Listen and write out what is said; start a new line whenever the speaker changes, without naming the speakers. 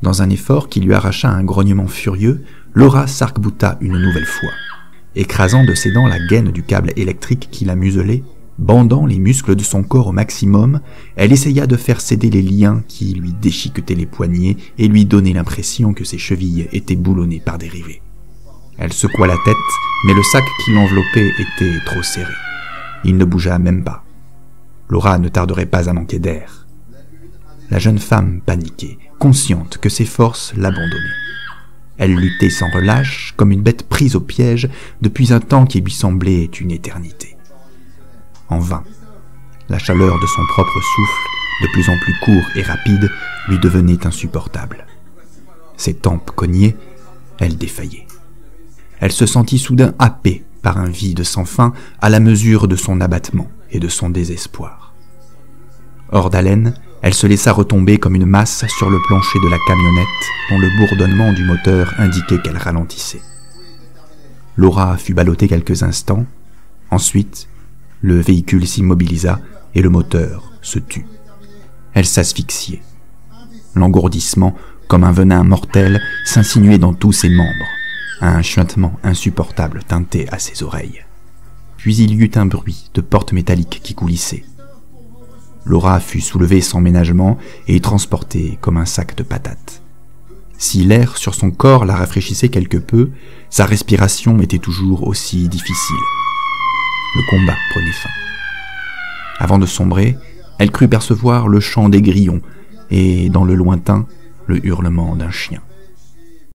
Dans un effort qui lui arracha un grognement furieux, Laura s'arc-bouta une nouvelle fois. Écrasant de ses dents la gaine du câble électrique qui la muselait, bandant les muscles de son corps au maximum, elle essaya de faire céder les liens qui lui déchiquetaient les poignets et lui donnaient l'impression que ses chevilles étaient boulonnées par des rivets. Elle secoua la tête, mais le sac qui l'enveloppait était trop serré. Il ne bougea même pas. Laura ne tarderait pas à manquer d'air. La jeune femme paniquait, consciente que ses forces l'abandonnaient. Elle luttait sans relâche, comme une bête prise au piège, depuis un temps qui lui semblait une éternité. En vain. La chaleur de son propre souffle, de plus en plus court et rapide, lui devenait insupportable. Ses tempes cognaient, elle défaillait. Elle se sentit soudain happée par un vide sans fin à la mesure de son abattement et de son désespoir. Hors d'haleine, elle se laissa retomber comme une masse sur le plancher de la camionnette dont le bourdonnement du moteur indiquait qu'elle ralentissait. Laura fut ballottée quelques instants. Ensuite, le véhicule s'immobilisa et le moteur se tut. Elle s'asphyxiait. L'engourdissement, comme un venin mortel, s'insinuait dans tous ses membres. Un chuintement insupportable tintait à ses oreilles. Puis il y eut un bruit de porte métallique qui coulissait. Laura fut soulevée sans ménagement et transportée comme un sac de patates. Si l'air sur son corps la rafraîchissait quelque peu, sa respiration était toujours aussi difficile. Le combat prenait fin. Avant de sombrer, elle crut percevoir le chant des grillons et, dans le lointain, le hurlement d'un chien.